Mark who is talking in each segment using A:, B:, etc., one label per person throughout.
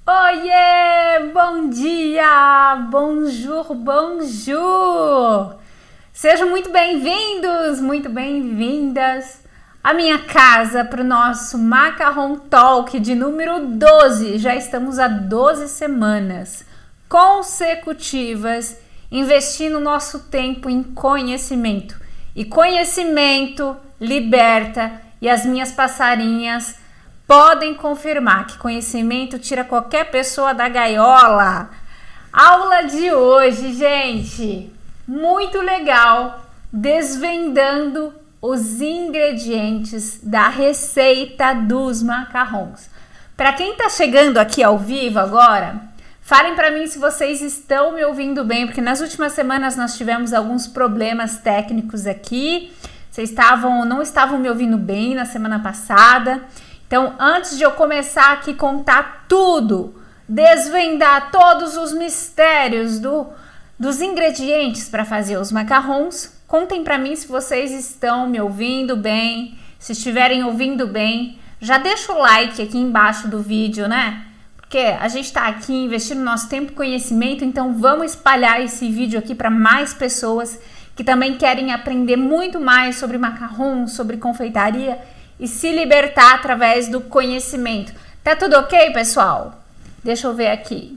A: Oiê, bom dia, bonjour, bonjour. Sejam muito bem-vindos, muito bem-vindas à minha casa para o nosso Macarrão Talk de número 12. Já estamos há 12 semanas consecutivas investindo nosso tempo em conhecimento. E conhecimento liberta, e as minhas passarinhas podem confirmar que conhecimento tira qualquer pessoa da gaiola. Aula de hoje, gente, muito legal, desvendando os ingredientes da receita dos macarrões. Para quem está chegando aqui ao vivo agora, falem para mim se vocês estão me ouvindo bem, porque nas últimas semanas nós tivemos alguns problemas técnicos aqui. Vocês não estavam me ouvindo bem na semana passada. Então, antes de eu começar aqui contar tudo, desvendar todos os mistérios dos ingredientes para fazer os macarrões, contem para mim se vocês estão me ouvindo bem. Se estiverem ouvindo bem, já deixa o like aqui embaixo do vídeo, né? Porque a gente está aqui investindo nosso tempo e conhecimento, então vamos espalhar esse vídeo aqui para mais pessoas que também querem aprender muito mais sobre macarrão, sobre confeitaria e se libertar através do conhecimento. Tá tudo ok, pessoal? Deixa eu ver aqui.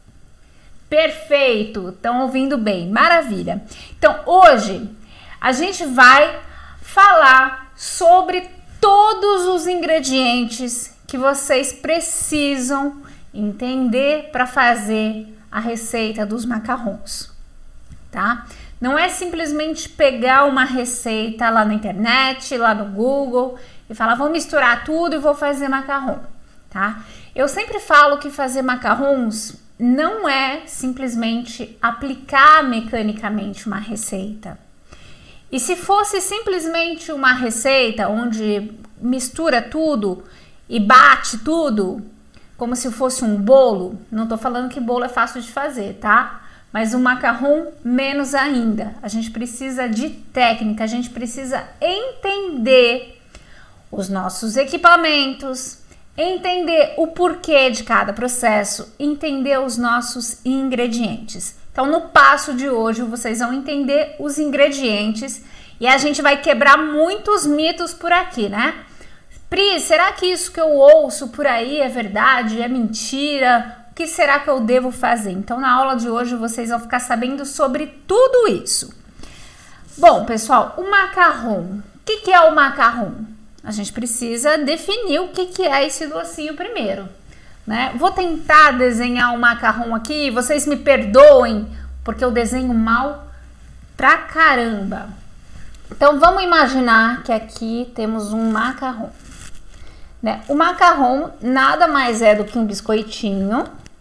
A: Perfeito, estão ouvindo bem, maravilha. Então, hoje a gente vai falar sobre todos os ingredientes que vocês precisam entender para fazer a receita dos macarrões, tá? Não é simplesmente pegar uma receita lá na internet, lá no Google e falar, vou misturar tudo e vou fazer macarrão, tá? Eu sempre falo que fazer macarrons não é simplesmente aplicar mecanicamente uma receita. E se fosse simplesmente uma receita onde mistura tudo e bate tudo, como se fosse um bolo, não tô falando que bolo é fácil de fazer, tá? Mas o macarrão menos ainda. A gente precisa de técnica, a gente precisa entender os nossos equipamentos, entender o porquê de cada processo, entender os nossos ingredientes. Então, no passo de hoje, vocês vão entender os ingredientes e a gente vai quebrar muitos mitos por aqui, né? Pri, será que isso que eu ouço por aí é verdade, é mentira? O que será que eu devo fazer? Então, na aula de hoje, vocês vão ficar sabendo sobre tudo isso. Bom, pessoal, o macarrão. O que é o macarrão? A gente precisa definir o que é esse docinho primeiro, né? Vou tentar desenhar um macarrão aqui, vocês me perdoem, porque eu desenho mal pra caramba. Então, vamos imaginar que aqui temos um macarrão, né? O macarrão nada mais é do que um biscoitinho,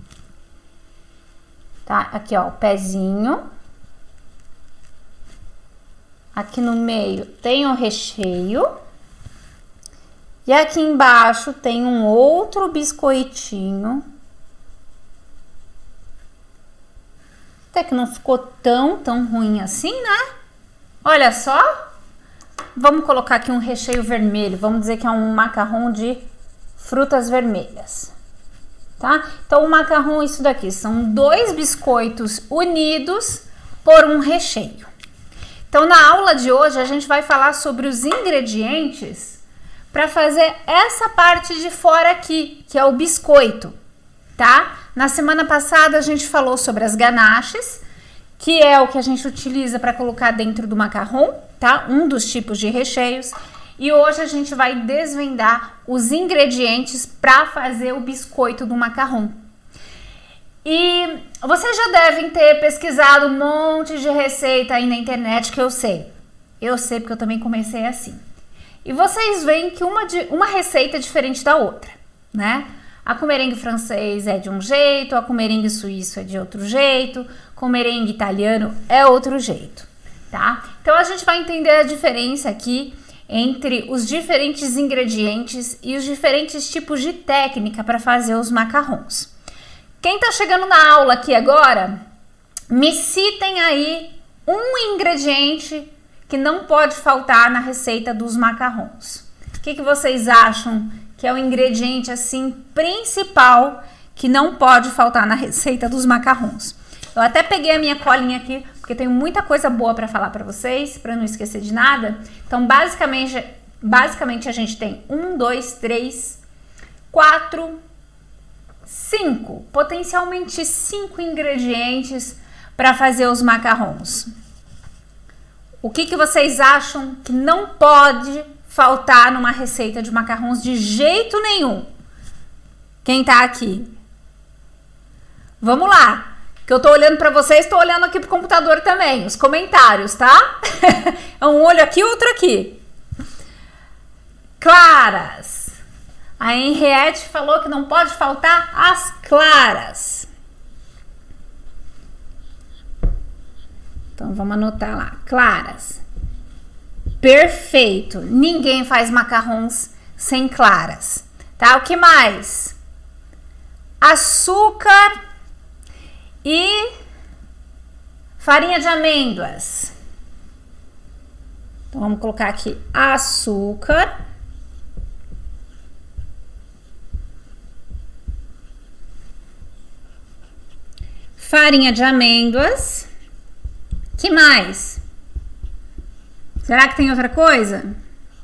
A: tá? Aqui, ó, o pezinho. Aqui no meio tem o recheio. E aqui embaixo tem um outro biscoitinho. Até que não ficou tão ruim assim, né? Olha só. Vamos colocar aqui um recheio vermelho. Vamos dizer que é um macarrão de frutas vermelhas. Tá? Então, o macarrão é isso daqui. São dois biscoitos unidos por um recheio. Então, na aula de hoje, a gente vai falar sobre os ingredientes para fazer essa parte de fora aqui, que é o biscoito, tá? Na semana passada, a gente falou sobre as ganaches, que é o que a gente utiliza para colocar dentro do macarrão, tá? Um dos tipos de recheios. E hoje a gente vai desvendar os ingredientes para fazer o biscoito do macarrão. E vocês já devem ter pesquisado um monte de receita aí na internet, que eu sei. Eu sei porque eu também comecei assim. E vocês veem que uma receita é diferente da outra, né? A com merengue francês é de um jeito, a com merengue suíço é de outro jeito, com merengue italiano é outro jeito, tá? Então a gente vai entender a diferença aqui entre os diferentes ingredientes e os diferentes tipos de técnica para fazer os macarrões. Quem tá chegando na aula aqui agora, me citem aí um ingrediente que não pode faltar na receita dos macarrões. O que vocês acham que é o ingrediente assim principal que não pode faltar na receita dos macarrons. Eu até peguei a minha colinha aqui, porque tenho muita coisa boa para falar para vocês, para não esquecer de nada. Então, basicamente a gente tem 1, 2, 3, 4, 5, potencialmente 5 ingredientes para fazer os macarrons. O que vocês acham que não pode faltar numa receita de macarrons de jeito nenhum? Quem tá aqui? Vamos lá, que eu tô olhando para vocês, tô olhando aqui pro computador também, os comentários, tá? É um olho aqui, outro aqui. Claras. A Henriette falou que não pode faltar as claras. Então, vamos anotar lá. Claras. Perfeito. Ninguém faz macarrons sem claras. Tá? O que mais? Açúcar e farinha de amêndoas. Então, vamos colocar aqui açúcar, farinha de amêndoas. Que mais? Será que tem outra coisa?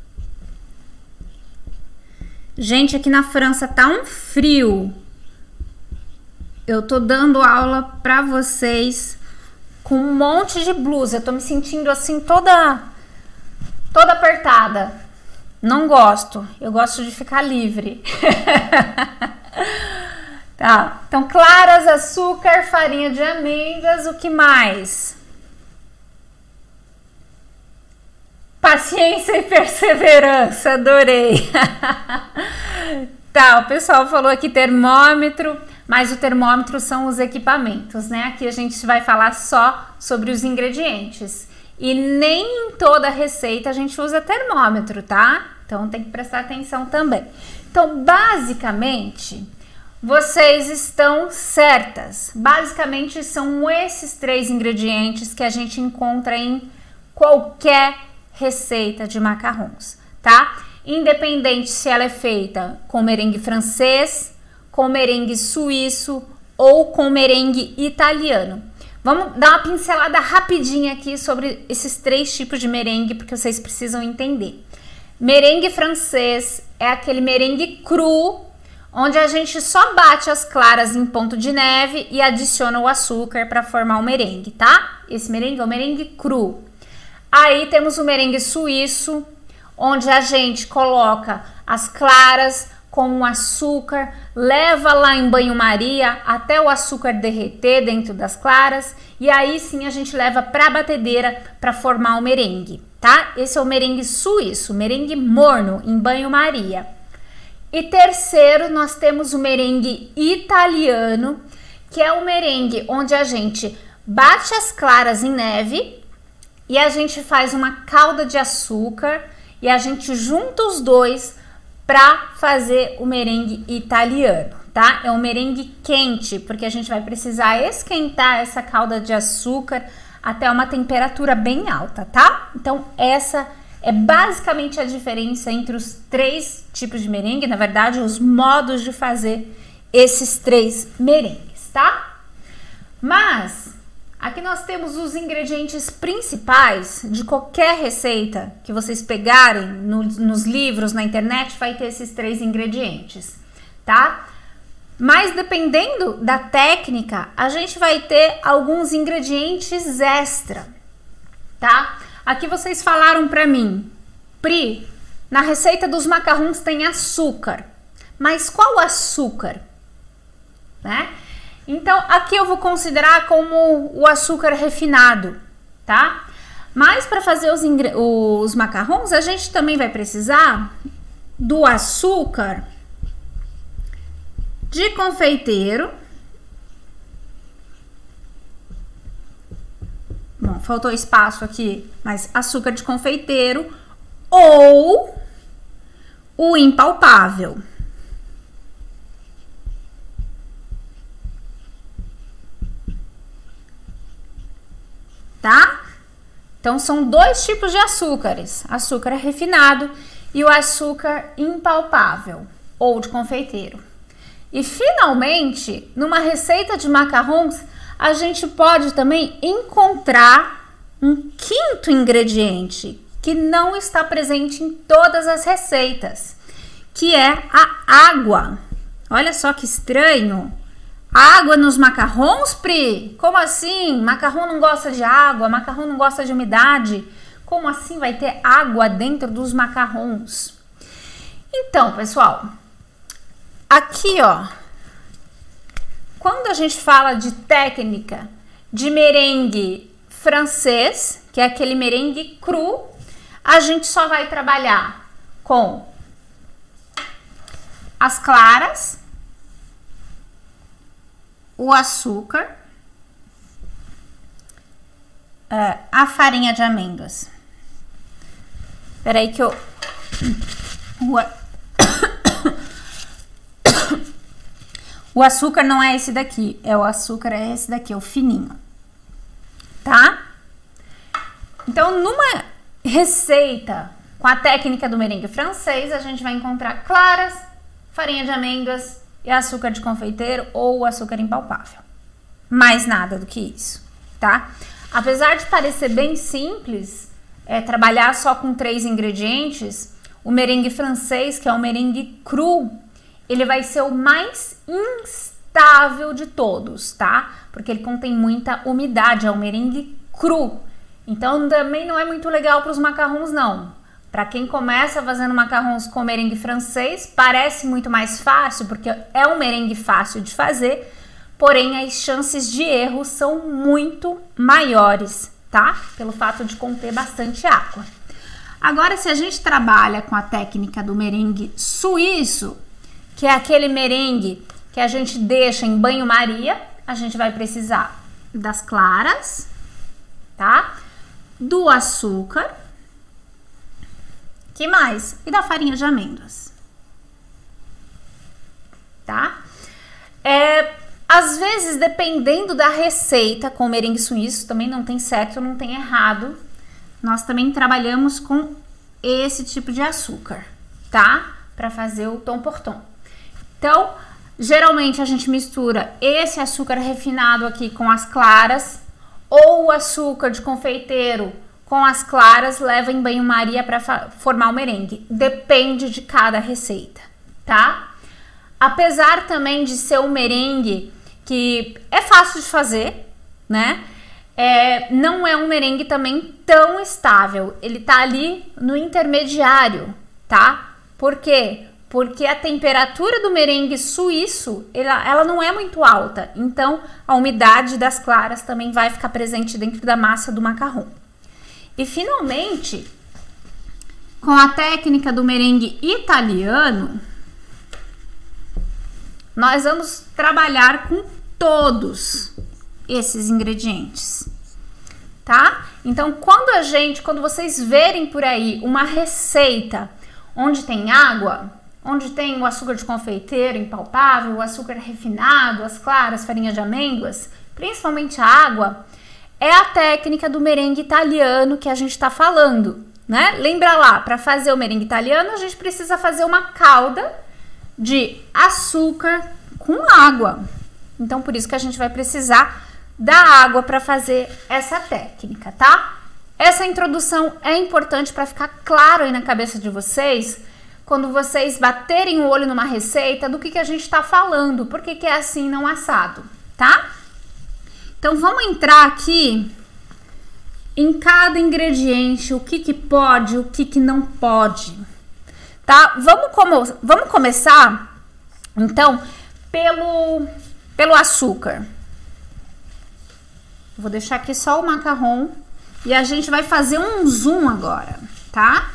A: Gente, aqui na França tá um frio. Eu tô dando aula pra vocês com um monte de blusa. Eu tô me sentindo assim toda apertada. Não gosto. Eu gosto de ficar livre. Tá. Então, claras, açúcar, farinha de amêndoas. O que mais? Paciência e perseverança. Adorei. Tá, o pessoal falou aqui termômetro, mas o termômetro são os equipamentos, né? Aqui a gente vai falar só sobre os ingredientes. E nem em toda receita a gente usa termômetro, tá? Então tem que prestar atenção também. Então, basicamente, vocês estão certas. Basicamente, são esses 3 ingredientes que a gente encontra em qualquer receita de macarrons, tá? Independente se ela é feita com merengue francês, com merengue suíço ou com merengue italiano. Vamos dar uma pincelada rapidinha aqui sobre esses 3 tipos de merengue, porque vocês precisam entender. Merengue francês é aquele merengue cru, onde a gente só bate as claras em ponto de neve e adiciona o açúcar para formar o merengue, tá? Esse merengue é o merengue cru. Aí temos o merengue suíço, onde a gente coloca as claras com o açúcar, leva lá em banho-maria até o açúcar derreter dentro das claras e aí sim a gente leva para a batedeira para formar o merengue, tá? Esse é o merengue suíço, merengue morno em banho-maria. E terceiro, nós temos o merengue italiano, que é o merengue onde a gente bate as claras em neve e a gente faz uma calda de açúcar e a gente junta os dois para fazer o merengue italiano, tá? É um merengue quente, porque a gente vai precisar esquentar essa calda de açúcar até uma temperatura bem alta, tá? Então, essa é basicamente a diferença entre os 3 tipos de merengue, na verdade, os modos de fazer esses 3 merengues, tá? Mas aqui nós temos os ingredientes principais de qualquer receita que vocês pegarem nos livros, na internet, vai ter esses 3 ingredientes, tá? Mas dependendo da técnica, a gente vai ter alguns ingredientes extra, tá? Aqui vocês falaram pra mim, Pri, na receita dos macarrons tem açúcar, mas qual açúcar, né? Então, aqui eu vou considerar como o açúcar refinado, tá? Mas para fazer os macarrons, a gente também vai precisar do açúcar de confeiteiro. Bom, faltou espaço aqui, mas açúcar de confeiteiro ou o impalpável. Tá? Então, são 2 tipos de açúcares, açúcar refinado e o açúcar impalpável ou de confeiteiro. E finalmente, numa receita de macarrons, a gente pode também encontrar um quinto ingrediente que não está presente em todas as receitas, que é a água. Olha só que estranho. Água nos macarrons, Pri? Como assim? Macarrão não gosta de água, macarrão não gosta de umidade. Como assim vai ter água dentro dos macarrons? Então, pessoal, aqui, ó, quando a gente fala de técnica de merengue francês, que é aquele merengue cru, a gente só vai trabalhar com as claras, o açúcar, a farinha de amêndoas. Peraí que eu... O açúcar não é esse daqui, o açúcar é esse daqui, o fininho, tá? Então, numa receita com a técnica do merengue francês, a gente vai encontrar claras, farinha de amêndoas e açúcar de confeiteiro ou açúcar impalpável. Mais nada do que isso, tá? Apesar de parecer bem simples, trabalhar só com 3 ingredientes, o merengue francês, que é um merengue cru, ele vai ser o mais instável de todos, tá? Porque ele contém muita umidade, é um merengue cru. Então também não é muito legal para os macarrons, não. Para quem começa fazendo macarrons com merengue francês, parece muito mais fácil, porque é um merengue fácil de fazer, porém as chances de erro são muito maiores, tá? Pelo fato de conter bastante água. Agora, se a gente trabalha com a técnica do merengue suíço, que é aquele merengue que a gente deixa em banho-maria, a gente vai precisar das claras, tá? Do açúcar, que mais? E da farinha de amêndoas, tá? Às vezes, dependendo da receita com merengue suíço, também não tem certo, não tem errado, nós também trabalhamos com esse tipo de açúcar, tá? Para fazer o tom por tom. Então, geralmente a gente mistura esse açúcar refinado aqui com as claras, ou o açúcar de confeiteiro com as claras, leva em banho-maria para formar o merengue. Depende de cada receita, tá? Apesar também de ser um merengue que é fácil de fazer, né? Não é um merengue também tão estável. Ele tá ali no intermediário, tá? Por quê? Porque a temperatura do merengue suíço, ela não é muito alta. Então, a umidade das claras também vai ficar presente dentro da massa do macarrão. E, finalmente, com a técnica do merengue italiano, nós vamos trabalhar com todos esses ingredientes, tá? Então, quando vocês verem por aí uma receita onde tem água, onde tem o açúcar de confeiteiro impalpável, o açúcar refinado, as claras, farinha de amêndoas, principalmente a água, é a técnica do merengue italiano que a gente está falando, né? Lembra lá, para fazer o merengue italiano, a gente precisa fazer uma calda de açúcar com água. Então, por isso que a gente vai precisar da água para fazer essa técnica, tá? Essa introdução é importante para ficar claro aí na cabeça de vocês, quando vocês baterem o olho numa receita, do que a gente está falando, por que é assim, não assado, tá? Então, vamos entrar aqui em cada ingrediente, o que pode, o que não pode, tá? Vamos começar, então, pelo açúcar. Vou deixar aqui só o macarrão e a gente vai fazer um zoom agora, tá?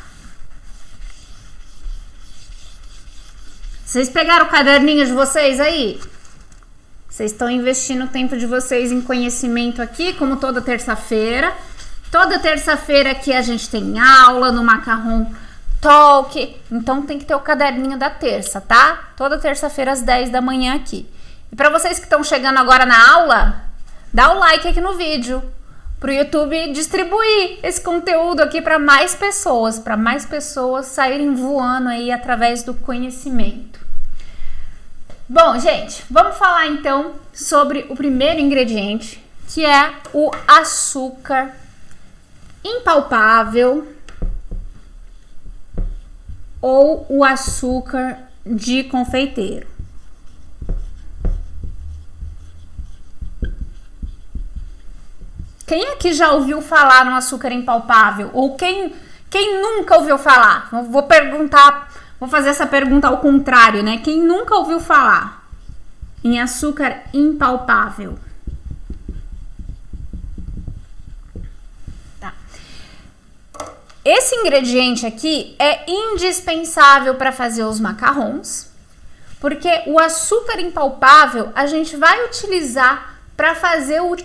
A: Vocês pegaram o caderninho de vocês aí? Vocês estão investindo o tempo de vocês em conhecimento aqui, como toda terça-feira. Toda terça-feira aqui a gente tem aula no Macarrão Talk. Então tem que ter o caderninho da terça, tá? Toda terça-feira às 10 da manhã aqui. E para vocês que estão chegando agora na aula, dá o like aqui no vídeo, para o YouTube distribuir esse conteúdo aqui para mais pessoas saírem voando aí através do conhecimento. Bom, gente, vamos falar então sobre o primeiro ingrediente, que é o açúcar impalpável ou o açúcar de confeiteiro. Quem aqui já ouviu falar no açúcar impalpável? Ou quem nunca ouviu falar? Vou fazer essa pergunta ao contrário, né? Quem nunca ouviu falar em açúcar impalpável? Tá. Esse ingrediente aqui é indispensável para fazer os macarrons, porque o açúcar impalpável a gente vai utilizar para fazer o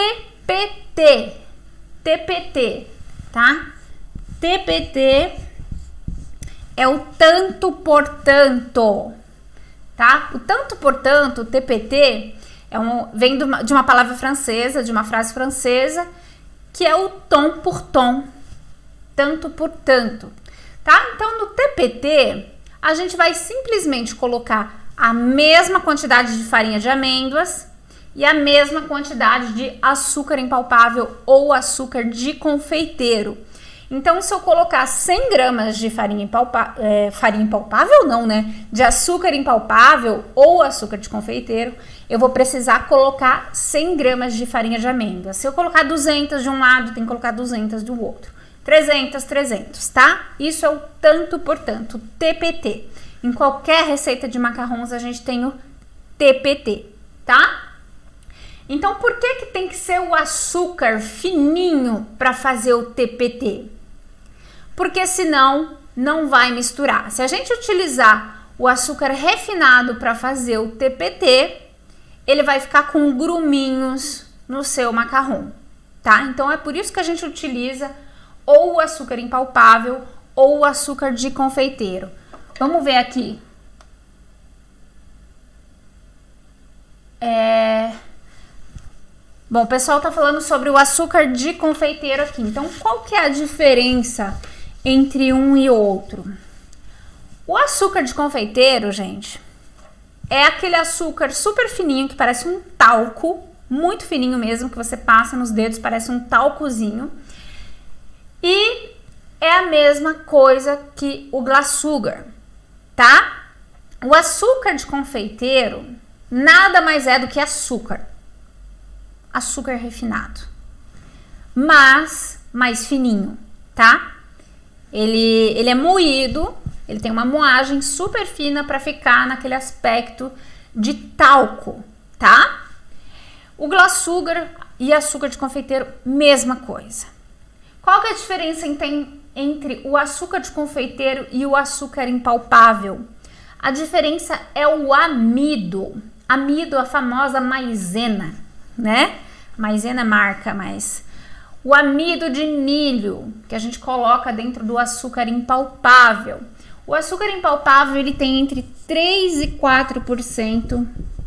A: TPT, tá? TPT é o tanto por tanto, tá? O tanto por tanto, TPT, vem de uma palavra francesa, de uma frase francesa, que é o tom por tom, tanto por tanto, tá? Então, no TPT, a gente vai simplesmente colocar a mesma quantidade de farinha de amêndoas e a mesma quantidade de açúcar impalpável ou açúcar de confeiteiro. Então, se eu colocar 100 gramas de farinha impalpável não, né? De açúcar impalpável ou açúcar de confeiteiro, eu vou precisar colocar 100 gramas de farinha de amêndoa. Se eu colocar 200 de um lado, tem que colocar 200 do outro. 300, tá? Isso é o tanto por tanto, TPT. Em qualquer receita de macarrons, a gente tem o TPT, tá? Então, por que tem que ser o açúcar fininho para fazer o TPT? Porque senão não vai misturar. Se a gente utilizar o açúcar refinado para fazer o TPT, ele vai ficar com gruminhos no seu macarrão, tá? Então, é por isso que a gente utiliza ou o açúcar impalpável ou o açúcar de confeiteiro. Vamos ver aqui. Bom, o pessoal tá falando sobre o açúcar de confeiteiro aqui. Então, qual que é a diferença entre um e outro? O açúcar de confeiteiro, gente, é aquele açúcar super fininho que parece um talco, muito fininho mesmo, que você passa nos dedos, parece um talcozinho. E é a mesma coisa que o glass sugar, tá? O açúcar de confeiteiro nada mais é do que açúcar refinado, mas mais fininho, tá? Ele é moído, ele tem uma moagem super fina para ficar naquele aspecto de talco, tá? O glass sugar e açúcar de confeiteiro, mesma coisa. Qual que é a diferença entre o açúcar de confeiteiro e o açúcar impalpável? A diferença é o amido. Amido, a famosa maisena, né? Maisena marca, mas o amido de milho que a gente coloca dentro do açúcar impalpável. O açúcar impalpável, ele tem entre 3 e 4%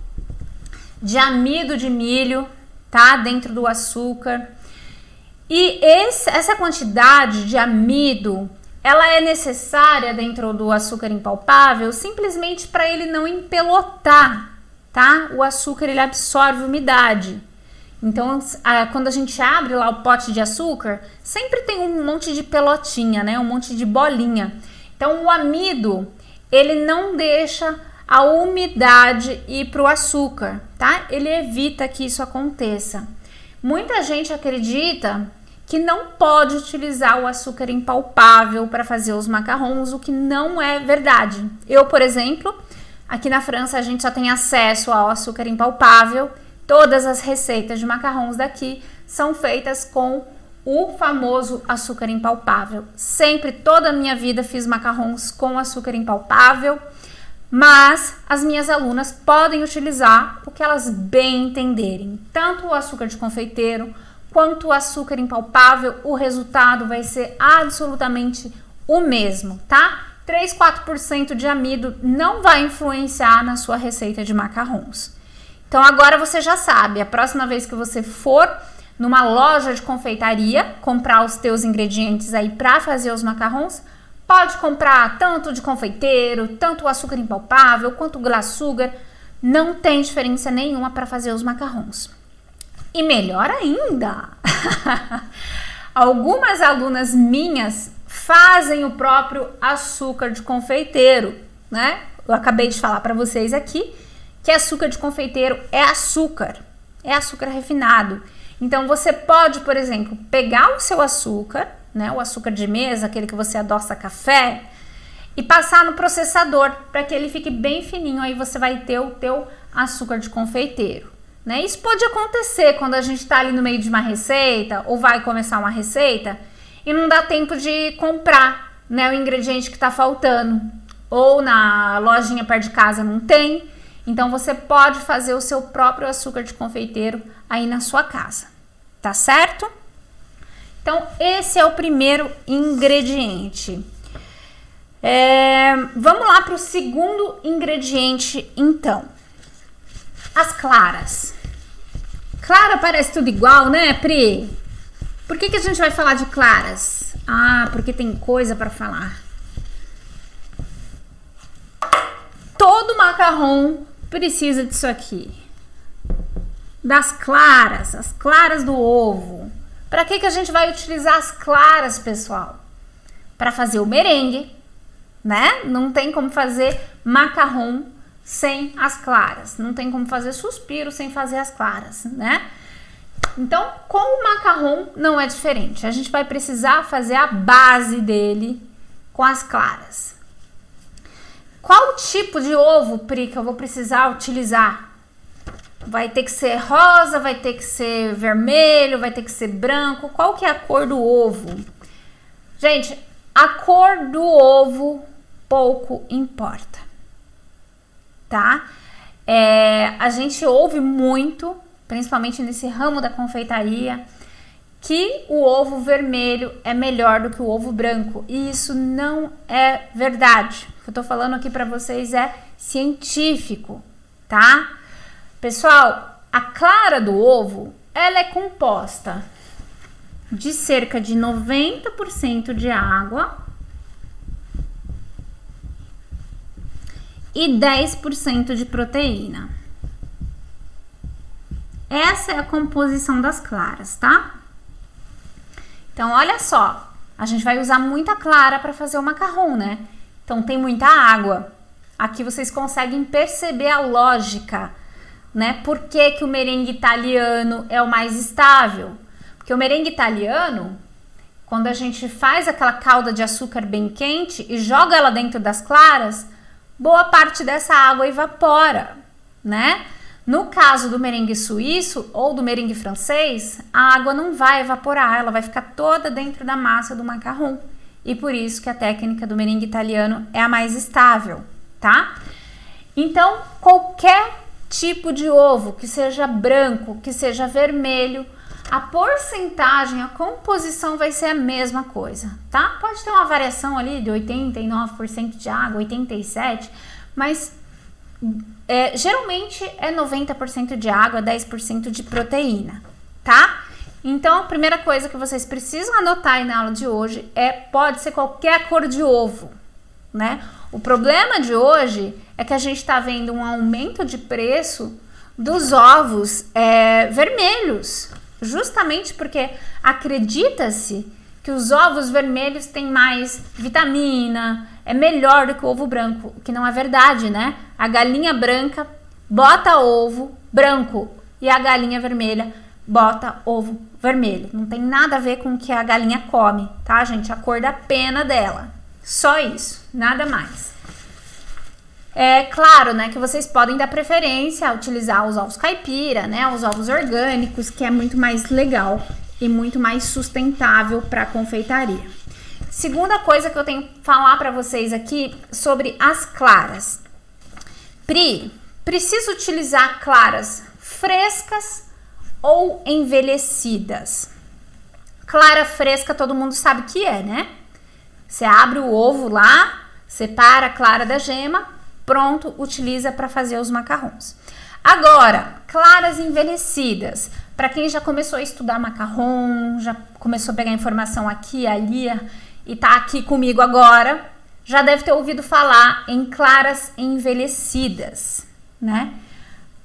A: de amido de milho, tá? Dentro do açúcar. E essa quantidade de amido, ela é necessária dentro do açúcar impalpável simplesmente para ele não empelotar, tá? O açúcar, ele absorve umidade. Então, quando a gente abre lá o pote de açúcar, sempre tem um monte de pelotinha, né? Um monte de bolinha. Então, o amido, ele não deixa a umidade ir para o açúcar, tá? Ele evita que isso aconteça. Muita gente acredita que não pode utilizar o açúcar impalpável para fazer os macarrons, o que não é verdade. Eu, por exemplo, aqui na França a gente só tem acesso ao açúcar impalpável. Todas as receitas de macarrons daqui são feitas com o famoso açúcar impalpável. Sempre, toda a minha vida, fiz macarrons com açúcar impalpável, mas as minhas alunas podem utilizar o que elas bem entenderem. Tanto o açúcar de confeiteiro quanto o açúcar impalpável, o resultado vai ser absolutamente o mesmo, tá? 3, 4% de amido não vai influenciar na sua receita de macarrons. Então agora você já sabe, a próxima vez que você for numa loja de confeitaria comprar os teus ingredientes aí para fazer os macarrons, pode comprar tanto de confeiteiro, tanto o açúcar impalpável, quanto o glass sugar, não tem diferença nenhuma para fazer os macarrons. E melhor ainda, algumas alunas minhas fazem o próprio açúcar de confeiteiro, né? Eu acabei de falar para vocês aqui que açúcar de confeiteiro é açúcar refinado. Então você pode, por exemplo, pegar o seu açúcar, né, o açúcar de mesa, aquele que você adoça café, e passar no processador para que ele fique bem fininho. Aí você vai ter o teu açúcar de confeiteiro, né? Isso pode acontecer quando a gente está ali no meio de uma receita ou vai começar uma receita e não dá tempo de comprar, né, o ingrediente que está faltando, ou na lojinha perto de casa não tem. Então você pode fazer o seu próprio açúcar de confeiteiro aí na sua casa, tá certo? Então esse é o primeiro ingrediente. Vamos lá para o segundo ingrediente, então. As claras. Clara parece tudo igual, né, Pri? Por que a gente vai falar de claras? Ah, porque tem coisa para falar. Todo macarrão precisa disso aqui. Das claras, as claras do ovo. Para que a gente vai utilizar as claras, pessoal? Para fazer o merengue, né? Não tem como fazer macarrão sem as claras. Não tem como fazer suspiro sem fazer as claras, né? Então, com o macarrão não é diferente. A gente vai precisar fazer a base dele com as claras. Qual tipo de ovo, Pri, que eu vou precisar utilizar? Vai ter que ser rosa, vai ter que ser vermelho, vai ter que ser branco? Qual que é a cor do ovo? Gente, a cor do ovo pouco importa, tá? A gente ouve muito, principalmente nesse ramo da confeitaria, que o ovo vermelho é melhor do que o ovo branco. E isso não é verdade. O que eu tô falando aqui para vocês é científico, tá? Pessoal, a clara do ovo, ela é composta de cerca de 90% de água e 10% de proteína. Essa é a composição das claras, tá? Então, olha só, a gente vai usar muita clara para fazer o macarrão, né? Então, tem muita água. Aqui vocês conseguem perceber a lógica, né? Por que que o merengue italiano é o mais estável? Porque o merengue italiano, quando a gente faz aquela calda de açúcar bem quente e joga ela dentro das claras, boa parte dessa água evapora, né? No caso do merengue suíço ou do merengue francês, a água não vai evaporar, ela vai ficar toda dentro da massa do macarrão. E por isso que a técnica do merengue italiano é a mais estável, tá? Então, qualquer tipo de ovo, que seja branco, que seja vermelho, a porcentagem, a composição vai ser a mesma coisa, tá? Pode ter uma variação ali de 89% de água, 87%, mas geralmente é 90% de água, 10% de proteína, tá? Então, a primeira coisa que vocês precisam anotar aí na aula de hoje pode ser qualquer cor de ovo, né? O problema de hoje é que a gente tá vendo um aumento de preço dos ovos vermelhos, justamente porque acredita-se que os ovos vermelhos têm mais vitamina, é melhor do que o ovo branco, o que não é verdade, né? A galinha branca bota ovo branco e a galinha vermelha bota ovo vermelho. Não tem nada a ver com o que a galinha come, tá, gente? A cor da pena dela. Só isso, nada mais. É claro, né, que vocês podem dar preferência a utilizar os ovos caipira, né, os ovos orgânicos, que é muito mais legal e muito mais sustentável para a confeitaria. Segunda coisa que eu tenho que falar para vocês aqui sobre as claras. Pri, preciso utilizar claras frescas ou envelhecidas? Clara fresca todo mundo sabe que é, né? Você abre o ovo lá, separa a clara da gema, pronto, utiliza para fazer os macarrons. Agora, claras envelhecidas. Para quem já começou a estudar macarrão, já começou a pegar informação aqui e ali e tá aqui comigo agora, já deve ter ouvido falar em claras envelhecidas, né?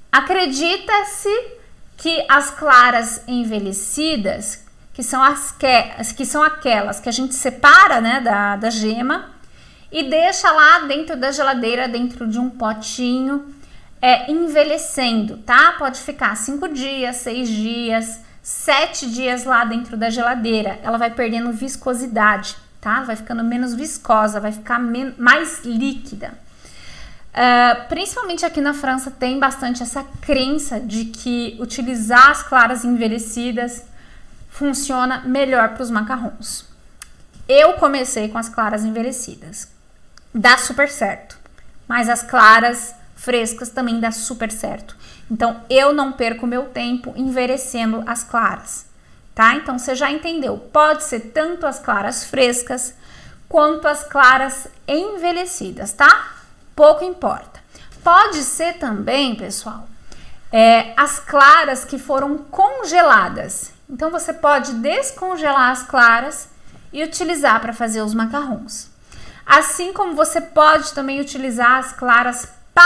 A: Acredita-se que as claras envelhecidas, que são aquelas que a gente separa, né, da gema e deixa lá dentro da geladeira, dentro de um potinho, envelhecendo, tá? Pode ficar 5 dias, 6 dias, 7 dias lá dentro da geladeira. Ela vai perdendo viscosidade, tá? Vai ficando menos viscosa, vai ficar mais líquida. Principalmente aqui na França tem bastante essa crença de que utilizar as claras envelhecidas funciona melhor para os macarrons. Eu comecei com as claras envelhecidas, dá super certo, mas as claras frescas também dá super certo. Então eu não perco meu tempo envelhecendo as claras, tá? Então você já entendeu, pode ser tanto as claras frescas quanto as claras envelhecidas, tá? Pouco importa. Pode ser também, pessoal, as claras que foram congeladas. Então você pode descongelar as claras e utilizar para fazer os macarrons. Assim como você pode também utilizar as claras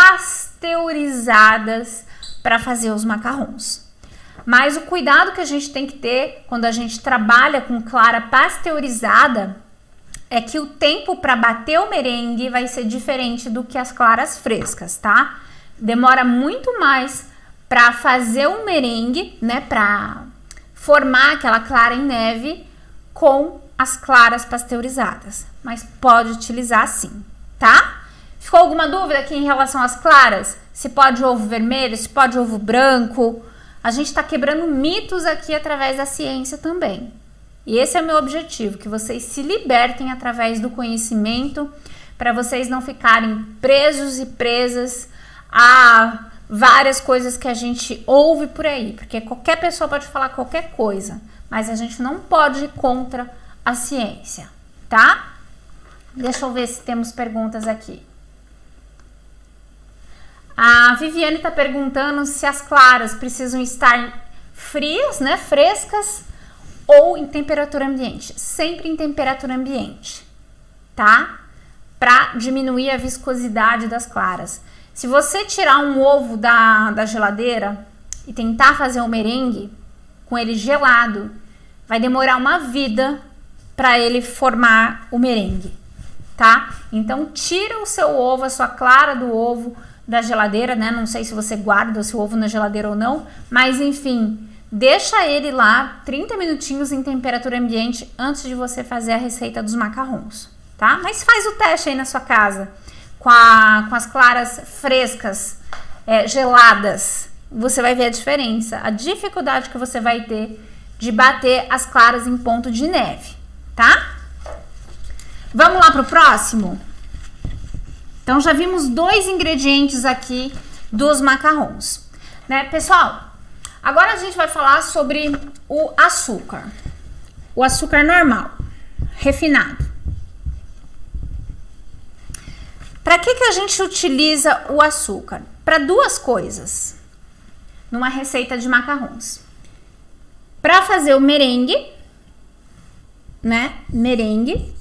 A: pasteurizadas para fazer os macarrons. Mas o cuidado que a gente tem que ter quando a gente trabalha com clara pasteurizada é que o tempo para bater o merengue vai ser diferente do que as claras frescas, tá? Demora muito mais para fazer o merengue, né, para formar aquela clara em neve com as claras pasteurizadas, mas pode utilizar sim, tá? Ficou alguma dúvida aqui em relação às claras? Se pode ovo vermelho, se pode ovo branco? A gente está quebrando mitos aqui através da ciência também. E esse é o meu objetivo, que vocês se libertem através do conhecimento, para vocês não ficarem presos e presas a várias coisas que a gente ouve por aí, porque qualquer pessoa pode falar qualquer coisa, mas a gente não pode ir contra a ciência, tá? Deixa eu ver se temos perguntas aqui. A Viviane está perguntando se as claras precisam estar frias, né, frescas, ou em temperatura ambiente. Sempre em temperatura ambiente, tá? Para diminuir a viscosidade das claras. Se você tirar um ovo da geladeira e tentar fazer um merengue com ele gelado, vai demorar uma vida para ele formar o merengue, tá? Então tira o seu ovo, a sua clara do ovo da geladeira, né? Não sei se você guarda o seu ovo na geladeira ou não, mas enfim, deixa ele lá 30 minutinhos em temperatura ambiente antes de você fazer a receita dos macarrons, tá? Mas faz o teste aí na sua casa com as claras frescas, geladas. Você vai ver a diferença, a dificuldade que você vai ter de bater as claras em ponto de neve, tá? Vamos lá pro próximo? Então já vimos 2 ingredientes aqui dos macarrons, né, pessoal? Agora a gente vai falar sobre o açúcar normal, refinado. Para que a gente utiliza o açúcar? Para 2 coisas numa receita de macarrons. Para fazer o merengue, né? Merengue.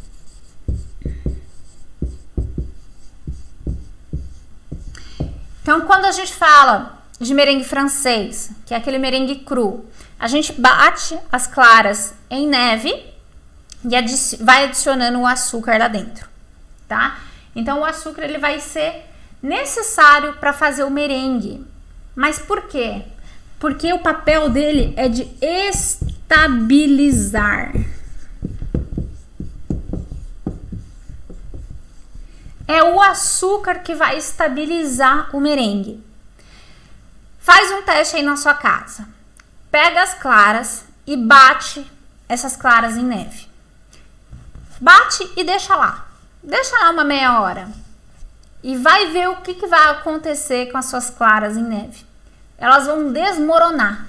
A: Então, quando a gente fala de merengue francês, que é aquele merengue cru, a gente bate as claras em neve e vai adicionando o açúcar lá dentro, tá? Então o açúcar ele vai ser necessário para fazer o merengue. Mas por quê? Porque o papel dele é de estabilizar. É o açúcar que vai estabilizar o merengue. Faz um teste aí na sua casa. Pega as claras e bate essas claras em neve. Bate e deixa lá. Deixa lá uma meia hora. E vai ver o que vai acontecer com as suas claras em neve. Elas vão desmoronar.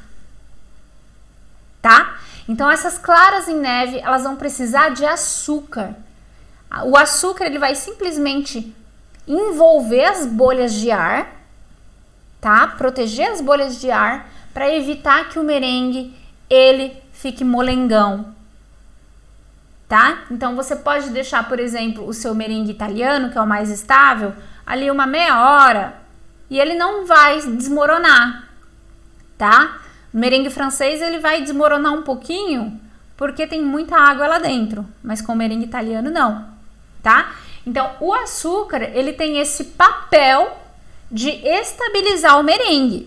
A: Tá? Então essas claras em neve, elas vão precisar de açúcar. O açúcar ele vai simplesmente envolver as bolhas de ar, tá? Proteger as bolhas de ar para evitar que o merengue ele fique molengão, tá? Então você pode deixar, por exemplo, o seu merengue italiano, que é o mais estável, ali uma meia hora e ele não vai desmoronar, tá? O merengue francês ele vai desmoronar um pouquinho porque tem muita água lá dentro, mas com o merengue italiano não, tá? Então o açúcar ele tem esse papel de estabilizar o merengue.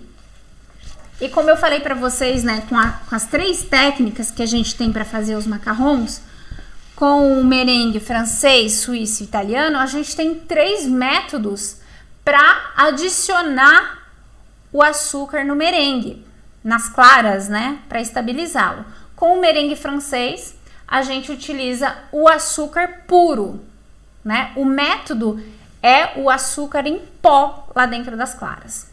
A: E como eu falei para vocês, né, com as 3 técnicas que a gente tem para fazer os macarrons, com o merengue francês, suíço e italiano, a gente tem 3 métodos para adicionar o açúcar no merengue, nas claras, né, para estabilizá-lo. Com o merengue francês, a gente utiliza o açúcar puro, né? O método é o açúcar em pó lá dentro das claras.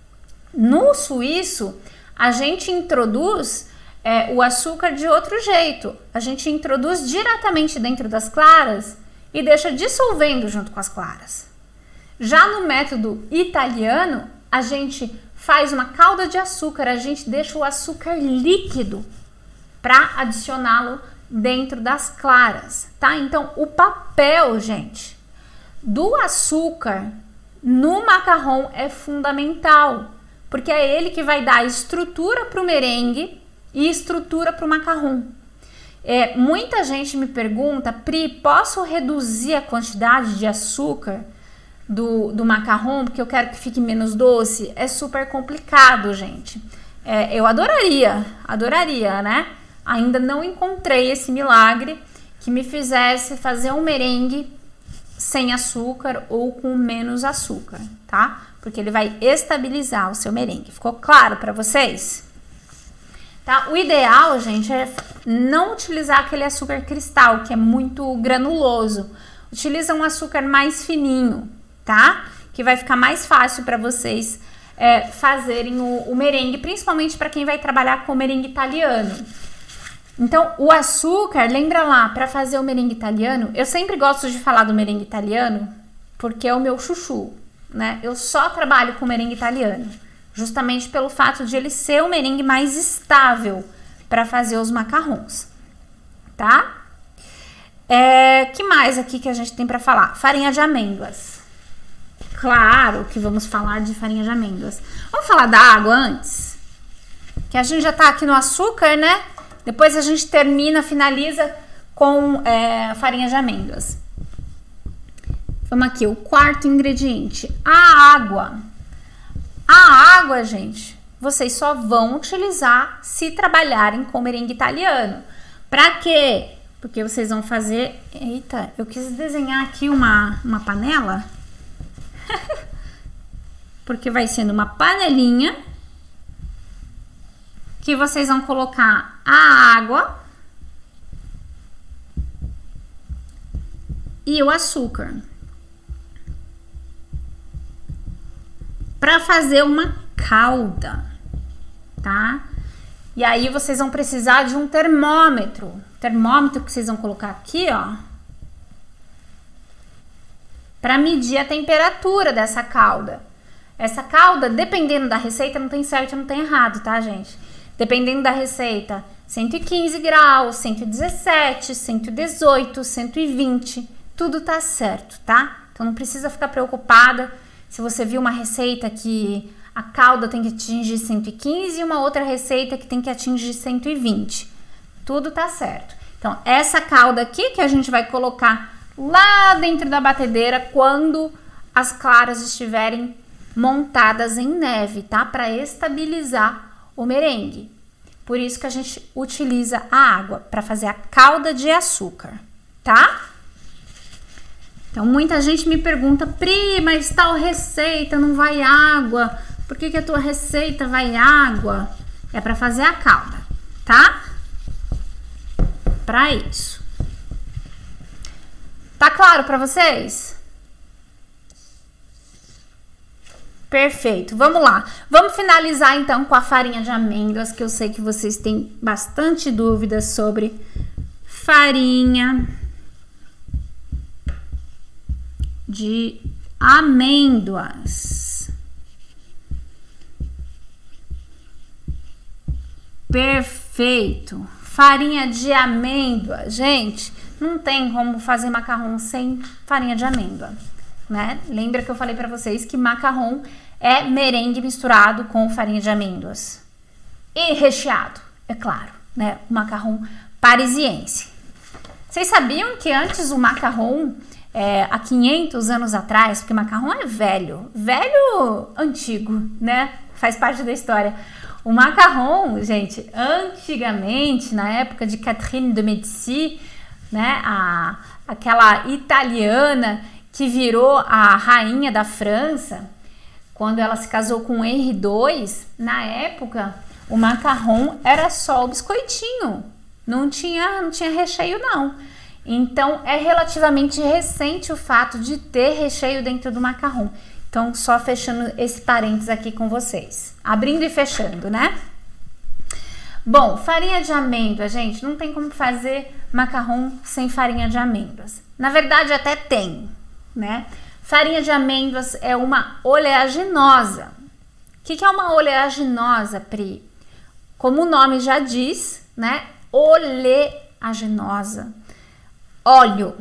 A: No suíço, a gente introduz o açúcar de outro jeito. A gente introduz diretamente dentro das claras e deixa dissolvendo junto com as claras. Já no método italiano, a gente faz uma calda de açúcar, a gente deixa o açúcar líquido para adicioná-lo dentro das claras, tá? Então, o papel, gente, do açúcar no macarrão é fundamental, porque é ele que vai dar estrutura para o merengue e estrutura para o macarrão. Muita gente me pergunta, Pri, posso reduzir a quantidade de açúcar do macarrão, porque eu quero que fique menos doce? É super complicado, gente. Eu adoraria, né? Ainda não encontrei esse milagre que me fizesse fazer um merengue sem açúcar ou com menos açúcar, tá? Porque ele vai estabilizar o seu merengue. Ficou claro para vocês? Tá? O ideal, gente, é não utilizar aquele açúcar cristal, que é muito granuloso. Utiliza um açúcar mais fininho, tá? Que vai ficar mais fácil para vocês fazerem o merengue, principalmente para quem vai trabalhar com merengue italiano. Então, o açúcar, lembra lá, para fazer o merengue italiano, eu sempre gosto de falar do merengue italiano, porque é o meu chuchu, né? Eu só trabalho com merengue italiano, justamente pelo fato de ele ser o merengue mais estável para fazer os macarrons, tá? Que mais aqui que a gente tem para falar? Farinha de amêndoas. Claro que vamos falar de farinha de amêndoas. Vamos falar da água antes? Que a gente já tá aqui no açúcar, né? Depois a gente finaliza com farinha de amêndoas. Vamos aqui, o 4º ingrediente, a água. A água, gente, vocês só vão utilizar se trabalharem com merengue italiano. Pra quê? Porque vocês vão fazer... Eita, eu quis desenhar aqui uma panela. Porque vai sendo uma panelinha que vocês vão colocar a água e o açúcar para fazer uma calda, tá? E aí vocês vão precisar de um termômetro. O termômetro que vocês vão colocar aqui, ó, para medir a temperatura dessa calda. Essa calda, dependendo da receita, não tem certo e não tem errado, tá, gente? Dependendo da receita, 115 graus, 117, 118, 120, tudo tá certo, tá? Então não precisa ficar preocupada se você viu uma receita que a calda tem que atingir 115 e uma outra receita que tem que atingir 120. Tudo tá certo. Então, essa calda aqui que a gente vai colocar lá dentro da batedeira quando as claras estiverem montadas em neve, tá? Para estabilizar o merengue. Por isso que a gente utiliza a água para fazer a calda de açúcar, tá? Então, muita gente me pergunta, Pri, mas tal receita não vai água? Por que a tua receita vai água? É para fazer a calda, tá? Para isso. Tá claro para vocês? Perfeito, vamos lá. Vamos finalizar então com a farinha de amêndoas, que eu sei que vocês têm bastante dúvidas sobre farinha de amêndoas. Perfeito. Farinha de amêndoa. Gente, não tem como fazer macarrão sem farinha de amêndoa, né? Lembra que eu falei para vocês que macarrão é merengue misturado com farinha de amêndoas e recheado, é claro, né? O macarrão parisiense. Vocês sabiam que antes o macarrão, há 500 anos atrás, porque macarrão é velho, antigo, né? Faz parte da história. O macarrão, gente, antigamente, na época de Catherine de Médicis, né? Aquela italiana que virou a rainha da França, quando ela se casou com Henri II, na época, o macarrão era só o biscoitinho, não tinha recheio não. Então, é relativamente recente o fato de ter recheio dentro do macarrão. Então, só fechando esse parênteses aqui com vocês. Abrindo e fechando, né? Bom, farinha de amêndoa, gente, não tem como fazer macarrão sem farinha de amêndoas. Na verdade, até tem, né? Farinha de amêndoas é uma oleaginosa. O que é uma oleaginosa, Pri? Como o nome já diz, né? Oleaginosa. Óleo.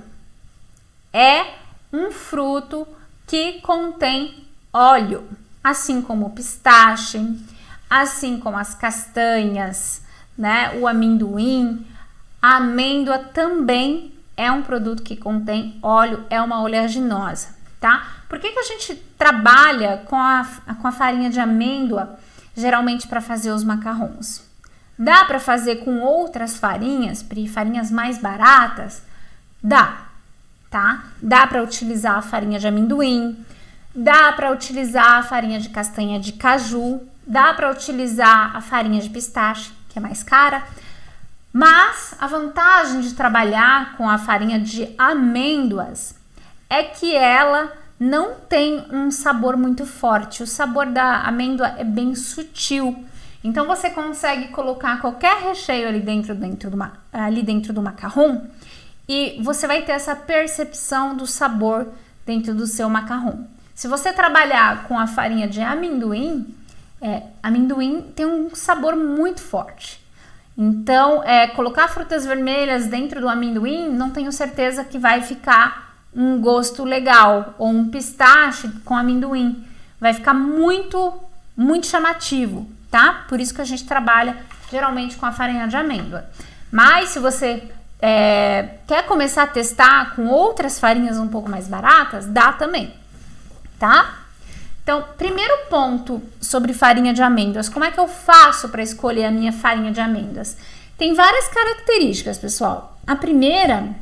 A: É um fruto que contém óleo, assim como o pistache, assim como as castanhas, né? O amendoim. A amêndoa também é um produto que contém óleo, é uma oleaginosa, tá? Por que a gente trabalha com a farinha de amêndoa, geralmente para fazer os macarrons? Dá para fazer com outras farinhas, farinhas mais baratas? Dá, tá? Dá para utilizar a farinha de amendoim, dá para utilizar a farinha de castanha de caju, dá para utilizar a farinha de pistache, que é mais cara. Mas a vantagem de trabalhar com a farinha de amêndoas é que ela não tem um sabor muito forte. O sabor da amêndoa é bem sutil. Então você consegue colocar qualquer recheio ali dentro do macarrão e você vai ter essa percepção do sabor dentro do seu macarrão. Se você trabalhar com a farinha de amendoim, amendoim tem um sabor muito forte. Então, colocar frutas vermelhas dentro do amendoim, não tenho certeza que vai ficar um gosto legal. Ou um pistache com amendoim. Vai ficar muito, muito chamativo, tá? Por isso que a gente trabalha geralmente com a farinha de amêndoa. Mas se você quer começar a testar com outras farinhas um pouco mais baratas, dá também, tá? Então, primeiro ponto sobre farinha de amêndoas. Como é que eu faço para escolher a minha farinha de amêndoas? Tem várias características, pessoal. A primeira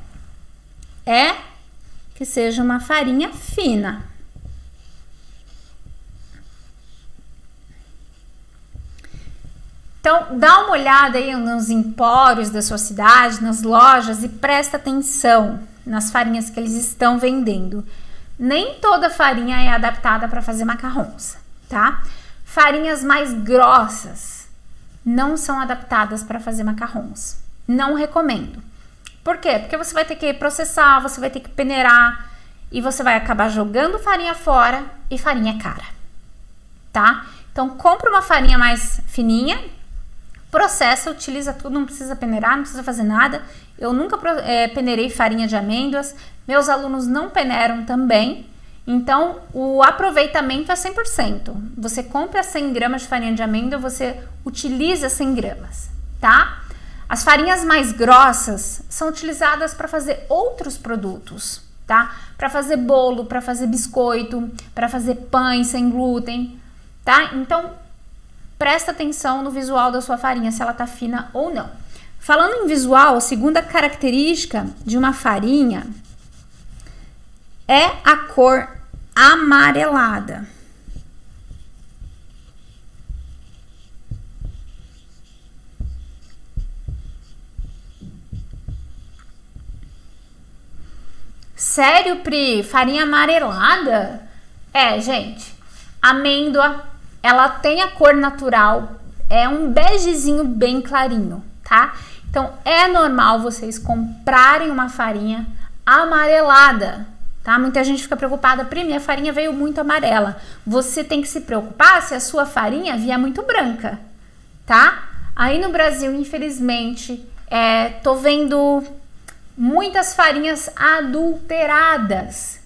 A: é que seja uma farinha fina. Então, dá uma olhada aí nos empórios da sua cidade, nas lojas, e presta atenção nas farinhas que eles estão vendendo. Nem toda farinha é adaptada para fazer macarrons, tá? Farinhas mais grossas não são adaptadas para fazer macarrons. Não recomendo. Por quê? Porque você vai ter que processar, você vai ter que peneirar e você vai acabar jogando farinha fora, e farinha é cara, tá? Então, compra uma farinha mais fininha, processa, utiliza tudo, não precisa peneirar, não precisa fazer nada. Eu nunca peneirei farinha de amêndoas, meus alunos não peneiram também, então o aproveitamento é 100%. Você compra 100 gramas de farinha de amêndoa, você utiliza 100 gramas, tá? As farinhas mais grossas são utilizadas para fazer outros produtos, tá? Para fazer bolo, para fazer biscoito, para fazer pães sem glúten, tá? Então, presta atenção no visual da sua farinha, se ela tá fina ou não. Falando em visual, a segunda característica de uma farinha é a cor amarelada. Sério, Pri? Farinha amarelada? Gente, amêndoa, ela tem a cor natural, é um begezinho bem clarinho, tá? Então, é normal vocês comprarem uma farinha amarelada, tá? Muita gente fica preocupada, Pri, minha farinha veio muito amarela. Você tem que se preocupar se a sua farinha vier muito branca, tá? Aí no Brasil, infelizmente, tô vendo muitas farinhas adulteradas,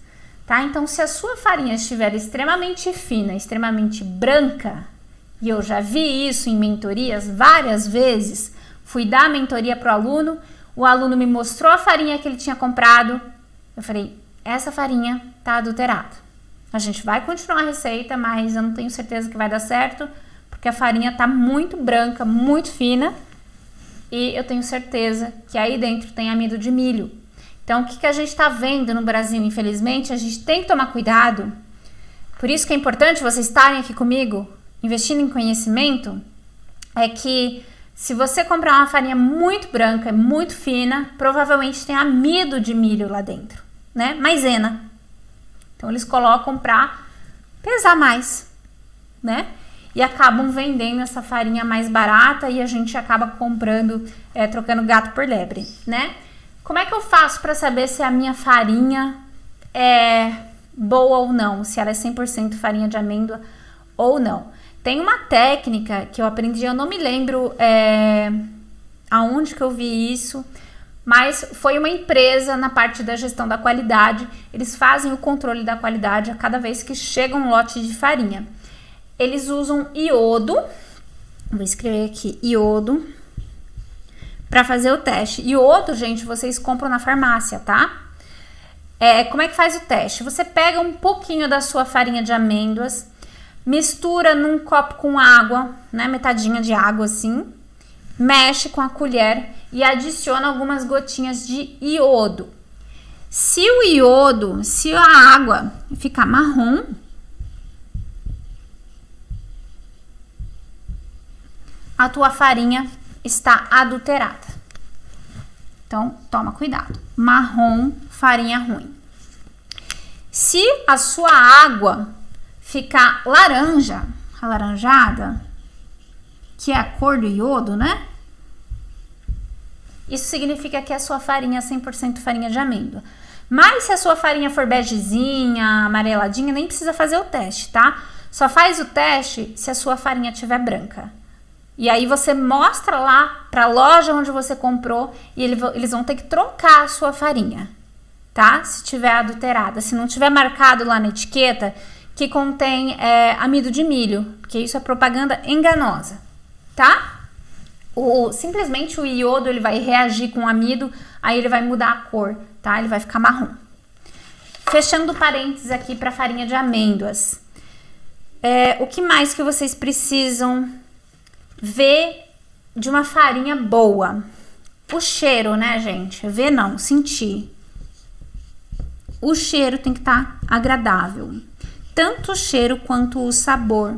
A: tá? Então, se a sua farinha estiver extremamente fina, extremamente branca, e eu já vi isso em mentorias várias vezes, fui dar a mentoria pro aluno, o aluno me mostrou a farinha que ele tinha comprado, eu falei, essa farinha tá adulterada. A gente vai continuar a receita, mas eu não tenho certeza que vai dar certo, porque a farinha tá muito branca, muito fina, e eu tenho certeza que aí dentro tem amido de milho. Então, o que a gente tá vendo no Brasil, infelizmente, a gente tem que tomar cuidado. Por isso que é importante vocês estarem aqui comigo, investindo em conhecimento, é que se você comprar uma farinha muito branca, muito fina, provavelmente tem amido de milho lá dentro, né? Maisena. Então, eles colocam para pesar mais, né? E acabam vendendo essa farinha mais barata e a gente acaba comprando, trocando gato por lebre, né? Como é que eu faço para saber se a minha farinha é boa ou não? Se ela é 100% farinha de amêndoa ou não? Tem uma técnica que eu aprendi, eu não me lembro aonde que eu vi isso, mas foi uma empresa na parte da gestão da qualidade. Eles fazem o controle da qualidade a cada vez que chega um lote de farinha. Eles usam iodo, vou escrever aqui, iodo, para fazer o teste. Iodo, gente, vocês compram na farmácia, tá? Como é que faz o teste? Você pega um pouquinho da sua farinha de amêndoas, mistura num copo com água, né, metadinha de água assim, mexe com a colher e adiciona algumas gotinhas de iodo. Se a água ficar marrom, a tua farinha está adulterada. Então, toma cuidado. Marrom, farinha ruim. Se a sua água ficar laranja, alaranjada, que é a cor do iodo, né? Isso significa que a sua farinha é 100% farinha de amêndoa. Mas se a sua farinha for begezinha, amareladinha, nem precisa fazer o teste, tá? Só faz o teste se a sua farinha estiver branca. E aí você mostra lá para a loja onde você comprou e eles vão ter que trocar a sua farinha, tá? Se tiver adulterada, se não tiver marcado lá na etiqueta que contém amido de milho, porque isso é propaganda enganosa, tá? Simplesmente o iodo ele vai reagir com o amido, aí ele vai mudar a cor, tá? Ele vai ficar marrom. Fechando parênteses aqui para farinha de amêndoas. O que mais que vocês precisam ver de uma farinha boa? O cheiro, né, gente? Ver não, sentir. O cheiro tem que estar agradável. Tanto o cheiro quanto o sabor.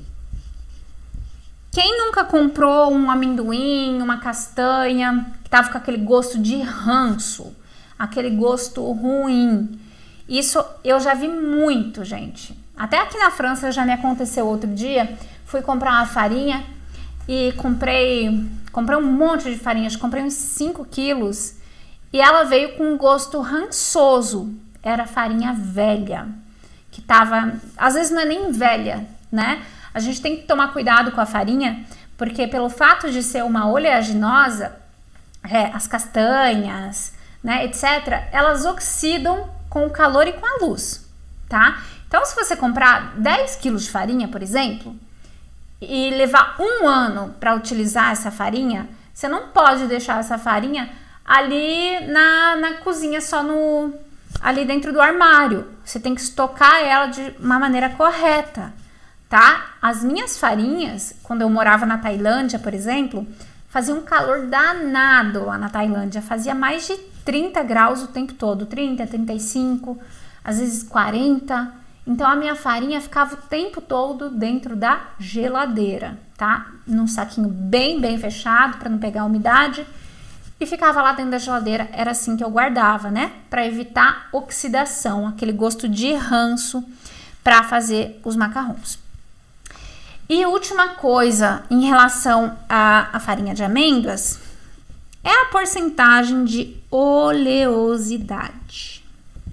A: Quem nunca comprou um amendoim, uma castanha, que tava com aquele gosto de ranço, aquele gosto ruim? Isso eu já vi muito, gente. Até aqui na França já me aconteceu outro dia. Fui comprar uma farinha e comprei um monte de farinhas, comprei uns 5 quilos e ela veio com um gosto rançoso. Era farinha velha, que tava, às vezes não é nem velha, né? A gente tem que tomar cuidado com a farinha, porque pelo fato de ser uma oleaginosa, as castanhas, né, etc., elas oxidam com o calor e com a luz, tá? Então, se você comprar 10 quilos de farinha, por exemplo, e levar 1 ano para utilizar essa farinha, você não pode deixar essa farinha ali na cozinha, ali dentro do armário. Você tem que estocar ela de uma maneira correta, tá? As minhas farinhas, quando eu morava na Tailândia, por exemplo, fazia um calor danado lá na Tailândia. Fazia mais de 30 graus o tempo todo, 30, 35, às vezes 40. Então, a minha farinha ficava o tempo todo dentro da geladeira, tá? Num saquinho bem fechado, para não pegar umidade. E ficava lá dentro da geladeira, era assim que eu guardava, né? Para evitar oxidação, aquele gosto de ranço para fazer os macarrons. E última coisa em relação à farinha de amêndoas é a porcentagem de oleosidade.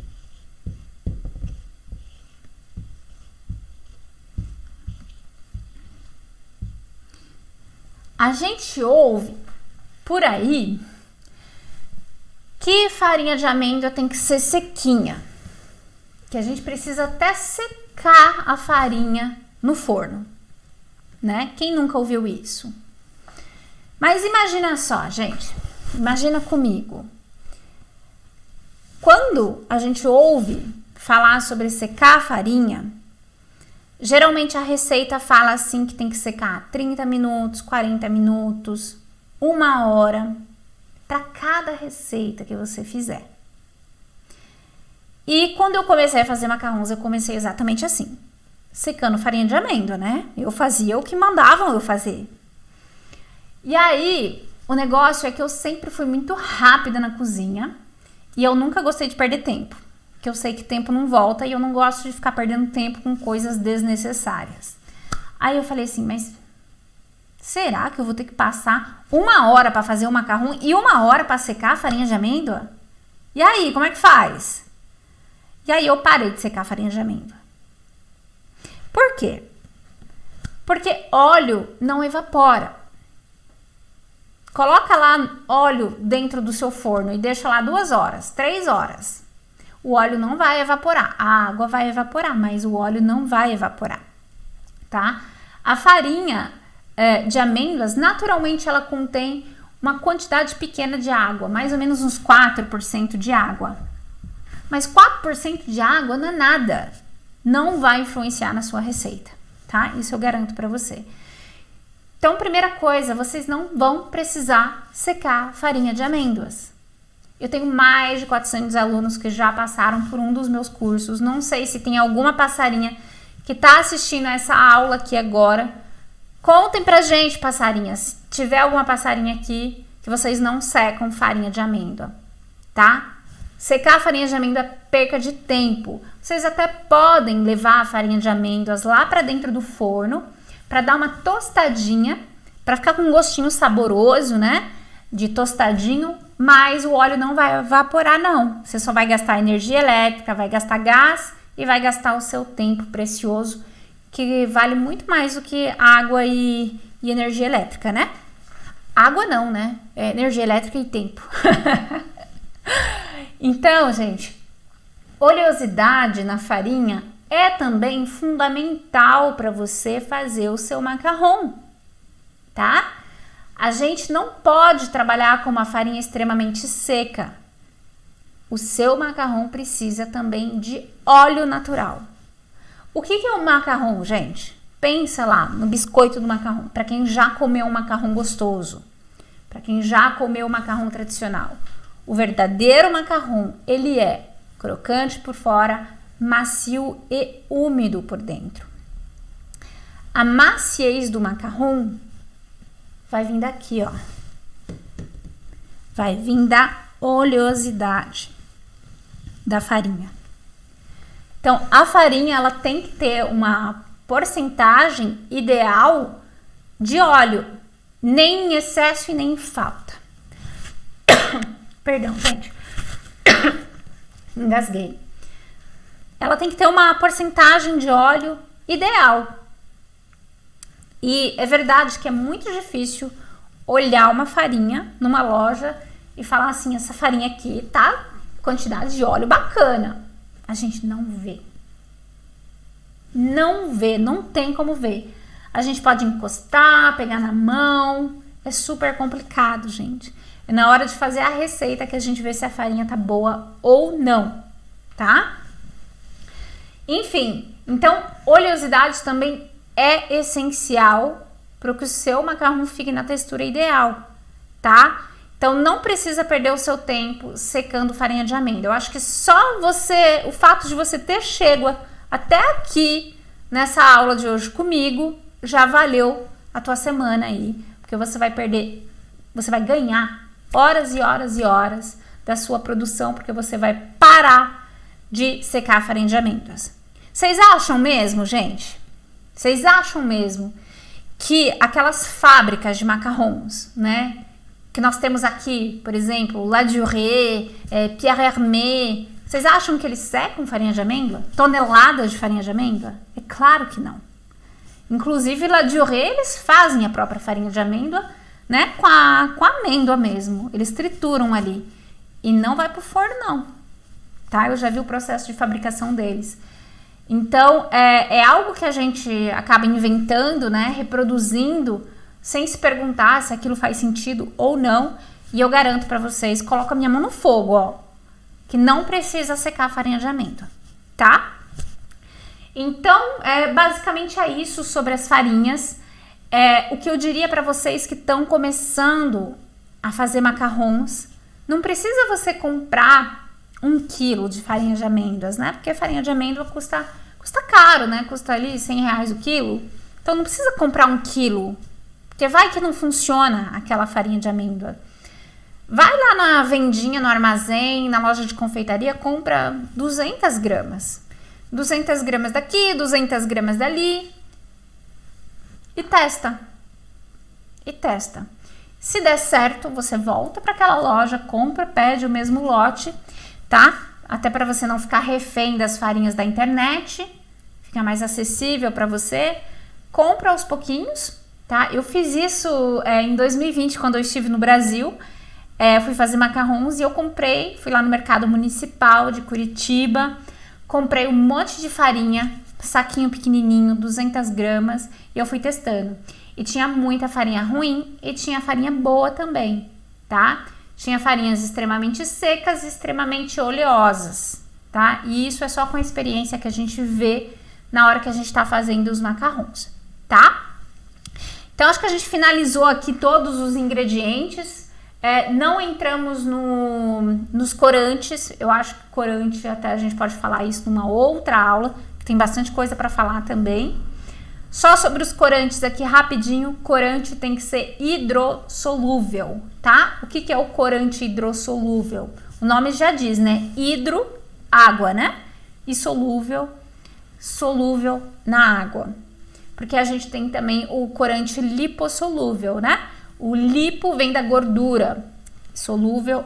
A: A gente ouve por aí que farinha de amêndoa tem que ser sequinha. que a gente precisa até secar a farinha no forno, né? Quem nunca ouviu isso? Mas imagina só, gente, imagina comigo. Quando a gente ouve falar sobre secar a farinha, geralmente a receita fala assim que tem que secar 30 minutos, 40 minutos, 1 hora, para cada receita que você fizer. E quando eu comecei a fazer macarrons, eu comecei exatamente assim, secando farinha de amêndoa, né? Eu fazia o que mandavam eu fazer. E aí, o negócio é que eu sempre fui muito rápida na cozinha e eu nunca gostei de perder tempo, porque eu sei que tempo não volta e eu não gosto de ficar perdendo tempo com coisas desnecessárias. Aí eu falei assim, mas será que eu vou ter que passar 1 hora para fazer o macarrão e 1 hora para secar a farinha de amêndoa? E aí, como é que faz? E aí eu parei de secar a farinha de amêndoa. Por quê? Porque óleo não evapora. Coloca lá óleo dentro do seu forno e deixa lá 2 horas, 3 horas. O óleo não vai evaporar. A água vai evaporar, mas o óleo não vai evaporar, tá? A farinha de amêndoas, naturalmente, ela contém uma quantidade pequena de água, mais ou menos uns 4% de água. Mas 4% de água não é nada. Não vai influenciar na sua receita, tá? Isso eu garanto para você. Então, primeira coisa, vocês não vão precisar secar farinha de amêndoas. Eu tenho mais de 400 alunos que já passaram por um dos meus cursos. Não sei se tem alguma passarinha que tá assistindo essa aula aqui agora. Contem pra gente, passarinhas, se tiver alguma passarinha aqui que vocês não secam farinha de amêndoa, tá? Secar a farinha de amêndoa é perca de tempo. Vocês até podem levar a farinha de amêndoas lá para dentro do forno para dar uma tostadinha, para ficar com um gostinho saboroso, né? De tostadinho, mas o óleo não vai evaporar, não. Você só vai gastar energia elétrica, vai gastar gás e vai gastar o seu tempo precioso, que vale muito mais do que água e energia elétrica, né? Água não, né? É energia elétrica e tempo. Então, gente, oleosidade na farinha é também fundamental para você fazer o seu macarrão, tá? A gente não pode trabalhar com uma farinha extremamente seca. O seu macarrão precisa também de óleo natural. O que é um macarrão, gente? Pensa lá no biscoito do macarrão, para quem já comeu um macarrão gostoso, para quem já comeu um macarrão tradicional. O verdadeiro macarrão, ele é crocante por fora, macio e úmido por dentro. A maciez do macarrão vai vir daqui, ó. Vai vir da oleosidade da farinha. Então, a farinha, ela tem que ter uma porcentagem ideal de óleo, nem em excesso e nem em falta. Perdão, gente. Engasguei. Ela tem que ter uma porcentagem de óleo ideal. E é verdade que é muito difícil olhar uma farinha numa loja e falar assim, essa farinha aqui tá quantidade de óleo bacana. A gente não vê. Não vê, não tem como ver. A gente pode encostar, pegar na mão. É super complicado, gente. É na hora de fazer a receita que a gente vê se a farinha tá boa ou não, tá? Enfim, então, oleosidade também é essencial para que o seu macarrão fique na textura ideal, tá? Então, não precisa perder o seu tempo secando farinha de amêndoa. Eu acho que só você, o fato de você ter chego até aqui nessa aula de hoje comigo, já valeu a tua semana aí, porque você vai ganhar horas e horas e horas da sua produção, porque você vai parar de secar a farinha de amêndoas. Vocês acham mesmo, gente? Vocês acham mesmo que aquelas fábricas de macarrons, né? Que nós temos aqui, por exemplo, Ladurée, Pierre Hermé, vocês acham que eles secam farinha de amêndoa? Toneladas de farinha de amêndoa? É claro que não. Inclusive, Ladurée, eles fazem a própria farinha de amêndoa, né? Com a amêndoa mesmo. Eles trituram ali. E não vai pro forno, não. tá? Eu já vi o processo de fabricação deles. Então, é algo que a gente acaba inventando, né? Reproduzindo, sem se perguntar se aquilo faz sentido ou não. E eu garanto pra vocês, coloco a minha mão no fogo, ó, que não precisa secar a farinha de amêndoa, tá? Então, basicamente é isso sobre as farinhas. O que eu diria pra vocês que estão começando a fazer macarrons, não precisa você comprar 1 quilo de farinha de amêndoas, né? Porque a farinha de amêndoa custa caro, né? Custa ali R$100 o quilo. Então não precisa comprar 1 quilo, porque vai que não funciona aquela farinha de amêndoa. Vai lá na vendinha, no armazém, na loja de confeitaria, compra 200 gramas. 200 gramas daqui, 200 gramas dali. E testa. Se der certo, você volta para aquela loja, compra, pede o mesmo lote, tá? Até para você não ficar refém das farinhas da internet, fica mais acessível para você. Compra aos pouquinhos, tá? Eu fiz isso em 2020, quando eu estive no Brasil. Fui fazer macarrons e eu fui lá no mercado municipal de Curitiba, comprei um monte de farinha, saquinho pequenininho, 200 gramas, e eu fui testando. E tinha muita farinha ruim e tinha farinha boa também, tá? Tinha farinhas extremamente secas e extremamente oleosas, tá? E isso é só com a experiência que a gente vê na hora que a gente tá fazendo os macarrons, tá? Então, acho que a gente finalizou aqui todos os ingredientes. Não entramos nos corantes. Eu acho que corante, até a gente pode falar isso numa outra aula. Tem bastante coisa para falar também. Só sobre os corantes aqui rapidinho, corante tem que ser hidrossolúvel, tá? O que é o corante hidrossolúvel? O nome já diz, né? Hidro, água, né? E solúvel na água. Porque a gente tem também o corante lipossolúvel, né? O lipo vem da gordura, solúvel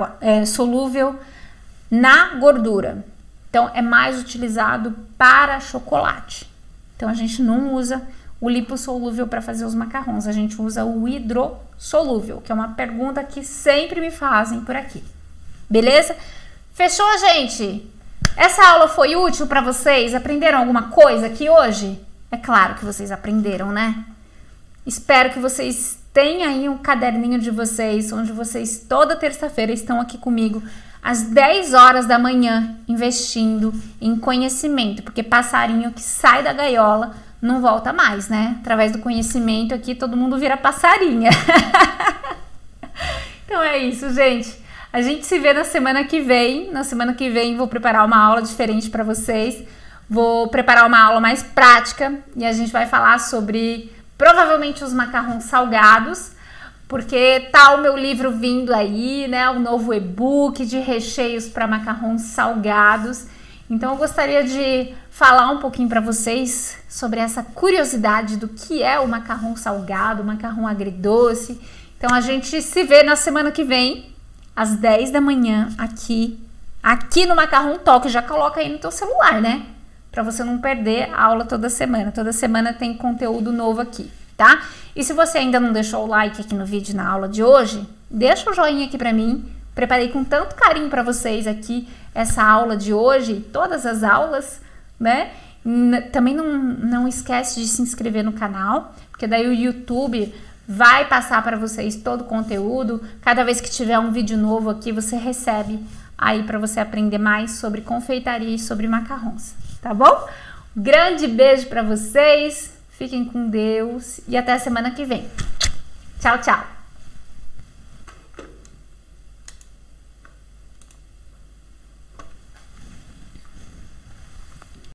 A: na gordura. Então, é mais utilizado para chocolate. Então, a gente não usa o lipossolúvel para fazer os macarrons, a gente usa o hidrossolúvel, que é uma pergunta que sempre me fazem por aqui. Beleza? Fechou, gente? Essa aula foi útil para vocês? Aprenderam alguma coisa aqui hoje? É claro que vocês aprenderam, né? Espero que vocês tenham aí um caderninho de vocês, onde vocês toda terça-feira estão aqui comigo às 10 horas da manhã, investindo em conhecimento, porque passarinho que sai da gaiola não volta mais, né? Através do conhecimento aqui, todo mundo vira passarinha. Então é isso, gente. A gente se vê na semana que vem. Na semana que vem vou preparar uma aula diferente para vocês. Vou preparar uma aula mais prática e a gente vai falar sobre provavelmente os macarrons salgados, porque tá o meu livro vindo aí, né? O novo e-book de recheios para macarrons salgados. Então eu gostaria de falar um pouquinho para vocês sobre essa curiosidade do que é o macarrão salgado, o macarrão agridoce. Então a gente se vê na semana que vem, às 10 da manhã, aqui no Macarrão Talk. Já coloca aí no teu celular, né? Para você não perder a aula toda semana. Toda semana tem conteúdo novo aqui, tá? E se você ainda não deixou o like aqui no vídeo na aula de hoje, deixa o joinha aqui para mim. Preparei com tanto carinho para vocês aqui essa aula de hoje, todas as aulas, né? Também não esquece de se inscrever no canal, porque daí o YouTube vai passar para vocês todo o conteúdo. Cada vez que tiver um vídeo novo aqui, você recebe aí para você aprender mais sobre confeitaria e sobre macarrons, tá bom? Grande beijo para vocês, fiquem com Deus e até a semana que vem. Tchau, tchau!